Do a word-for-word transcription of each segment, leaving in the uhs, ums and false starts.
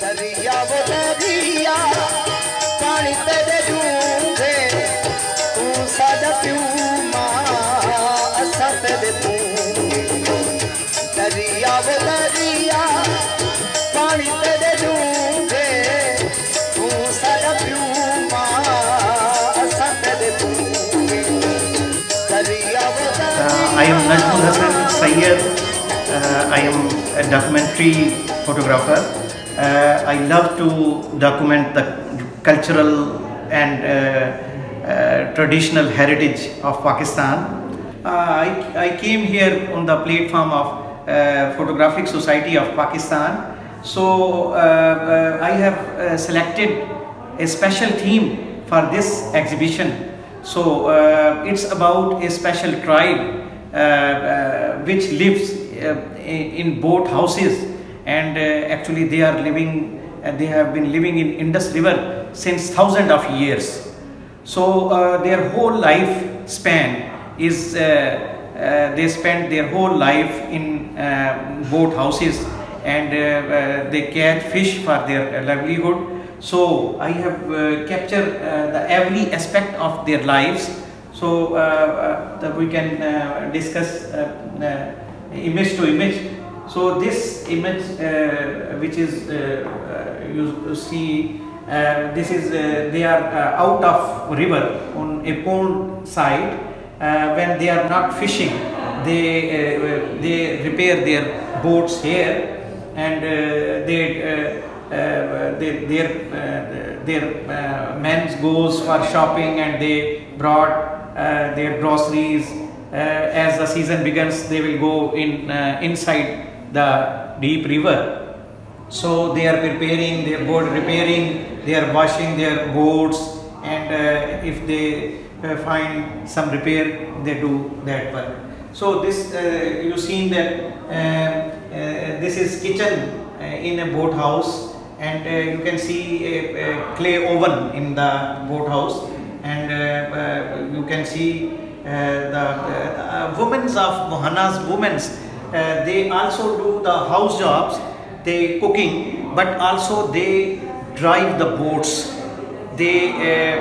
दरिया वो दरिया पानी तेरे डूंगे तू सादा प्यूमा असा तेरे पूंगे दरिया वो दरिया पानी तेरे डूंगे तू सादा प्यूमा असा तेरे पूंगे दरिया वो दरिया। I am Najmul Hasan Sayyed. Uh, I am a documentary photographer. Uh, I love to document the cultural and uh, uh, traditional heritage of Pakistan. Uh, I, I came here on the platform of uh, Photographic Society of Pakistan. So uh, uh, I have uh, selected a special theme for this exhibition. So uh, it's about a special tribe uh, uh, which lives uh, in boat houses. And uh, actually they are living, uh, they have been living in Indus River since thousands of years. So uh, their whole life span is, uh, uh, they spend their whole life in uh, boat houses, and uh, uh, they catch fish for their uh, livelihood. So I have uh, captured uh, the every aspect of their lives. So uh, uh, that we can uh, discuss uh, uh, image to image. So this image uh, which is uh, uh, you see uh, this is uh, they are uh, out of river on a pond side. Uh, when they are not fishing, they uh, they repair their boats here, and uh, they uh, uh, they their uh, their uh, men goes for shopping, and they brought uh, their groceries. Uh, as the season begins, they will go in uh, inside the deep river. So they are preparing their boat, repairing, they are washing their boats, and uh, if they uh, find some repair, they do that work. So this uh, you seen that uh, uh, this is kitchen uh, in a boat house, and uh, you can see a, a clay oven in the boat house, and uh, uh, you can see uh, the uh, women of Mohana's women's. Uh, they also do the house jobs, they cooking, but also they drive the boats. They uh,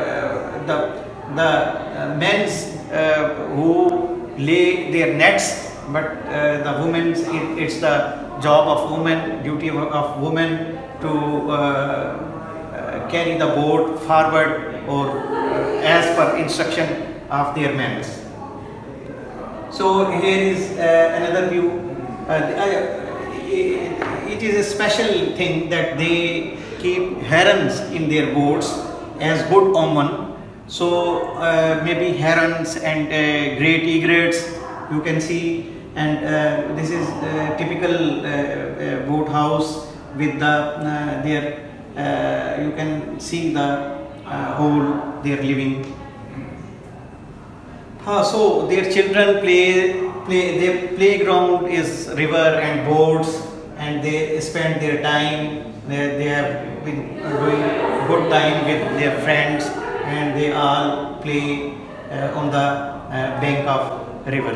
uh, the the uh, men's uh, who lay their nets, but uh, the women's it, it's the job of women, duty of, of women to uh, uh, carry the boat forward or uh, as per instruction of their men. So here is uh, another view. Uh, uh, it is a special thing that they keep herons in their boats as good omen. So uh, maybe herons and uh, great egrets you can see, and uh, this is uh, typical uh, uh, boat house with the uh, their uh, you can see the uh, hole they are living. Uh, so their children play, play, their playground is river and boats, and they spend their time, they, they have been doing good time with their friends, and they all play uh, on the uh, bank of river.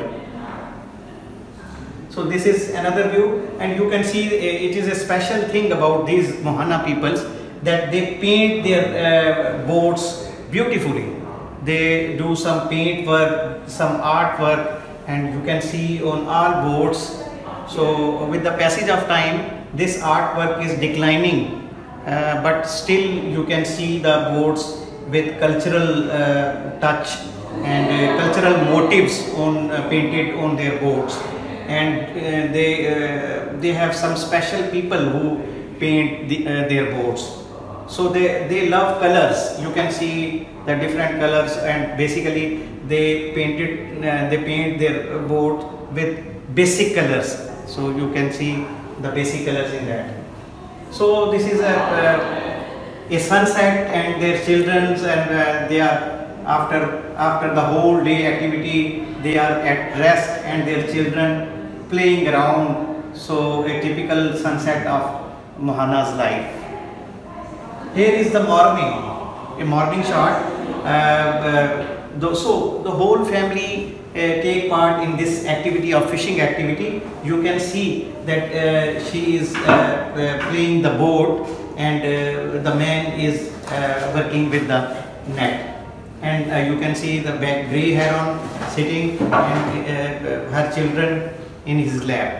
So this is another view, and you can see uh, it is a special thing about these Mohana peoples that they paint their uh, boats beautifully. They do some paint work, some art work, and you can see on all boats. So with the passage of time, this artwork is declining, uh, but still you can see the boats with cultural uh, touch and uh, cultural motifs on uh, painted on their boats. And uh, they uh, they have some special people who paint the, uh, their boats. So they, they love colors. You can see the different colors, and basically they painted uh, they paint their boat with basic colors. So you can see the basic colors in that. So this is a, uh, a sunset, and their childrens, and uh, they are after after the whole day activity, they are at rest, and their children playing around. So a typical sunset of Mohana's life. Here is the morning, a morning shot. Uh, uh, the, so the whole family take part in this activity of fishing activity. You can see that uh, she is uh, uh, playing the boat, and uh, the man is uh, working with the net. And uh, you can see the back grey heron sitting, and uh, her children in his lap.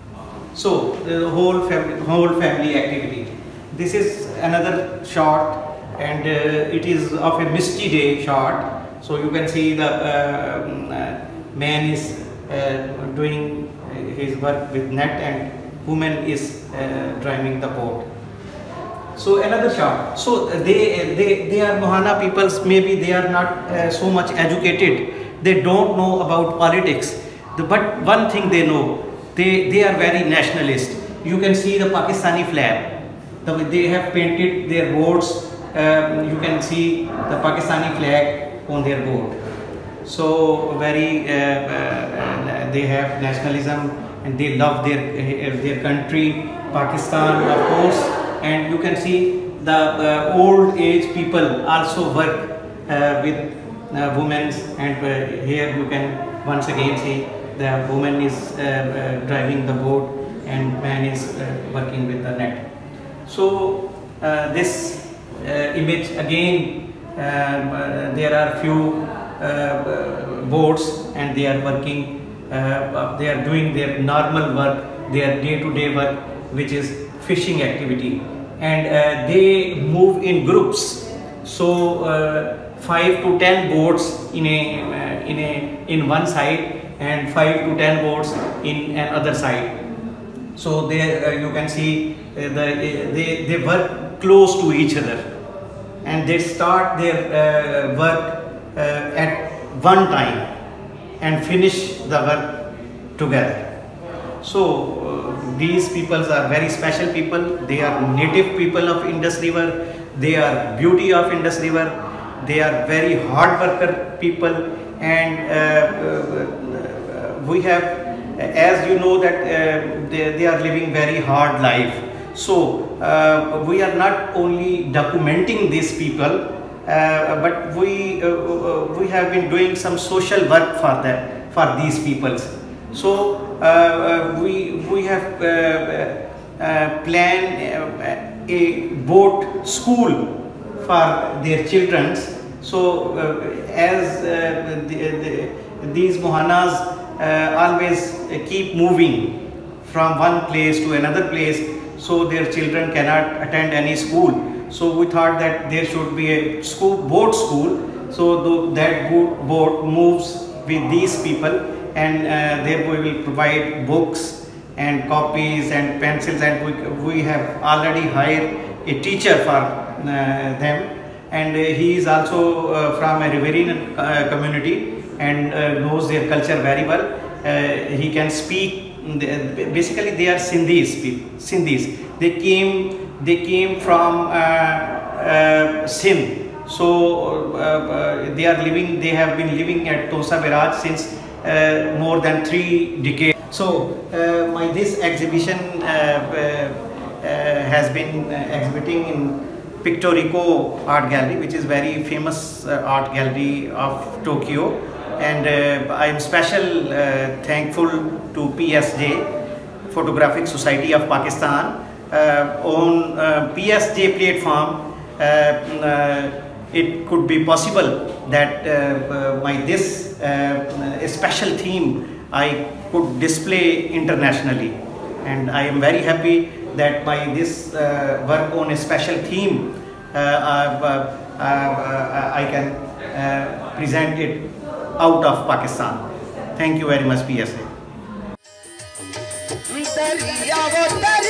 So the whole family, whole family activity. This is another shot, and uh, it is of a misty day shot. So you can see the uh, uh, man is uh, doing his work with net, and woman is uh, driving the boat. So another shot. So they they they are Mohana peoples. Maybe they are not uh, so much educated. They don't know about politics. The, but one thing they know. They, they are very nationalist. You can see the Pakistani flag. The, they have painted their boats. Um, you can see the Pakistani flag on their boat. So very, uh, uh, they have nationalism, and they love their, uh, their country, Pakistan, of course. And you can see the uh, old age people also work uh, with uh, women. And uh, here you can once again see the woman is uh, uh, driving the boat, and man is uh, working with the net. So uh, this uh, image again, uh, uh, there are few uh, boats, and they are working, uh, they are doing their normal work, their day-to-day work, which is fishing activity. And uh, they move in groups. So uh, five to ten boats in a uh, in a in one side, and five to ten boats in another side. So there uh, you can see uh, the uh, they they work close to each other, and they start their uh, work uh, at one time and finish the work together. So uh, these peoples are very special people. They are native people of Indus River. They are beauty of Indus River. They are very hard worker people, and uh, uh, we have, as you know, that uh, they, they are living very hard life. So uh, we are not only documenting these people, uh, but we uh, uh, we have been doing some social work for them, for these peoples. So uh, uh, we we have uh, uh, planned a boat school for their children. So uh, as uh, the, the, these Mohanas uh, always keep moving from one place to another place, so their children cannot attend any school. So we thought that there should be a school, boat school. So that boat, boat moves with these people, and uh, there we will provide books and copies and pencils, and we, we have already hired a teacher for uh, them. And uh, he is also uh, from a Riverine uh, community, and uh, knows their culture very well. Uh, he can speak. Basically, they are Sindhis. Sindhis. They came. They came from uh, uh, Sindh. So uh, uh, they are living. They have been living at Tosa Biraj since uh, more than three decades. So uh, my this exhibition uh, uh, uh, has been uh, exhibiting in Pictorico Art Gallery, which is very famous uh, art gallery of Tokyo, and uh, I am special uh, thankful to P S J, Photographic Society of Pakistan. Uh, on uh, P S J platform, uh, uh, it could be possible that uh, uh, my this uh, special theme I could display internationally, and I am very happy that by this uh, work on a special theme, uh, uh, uh, uh, I can uh, present it out of Pakistan. Thank you very much, P S A.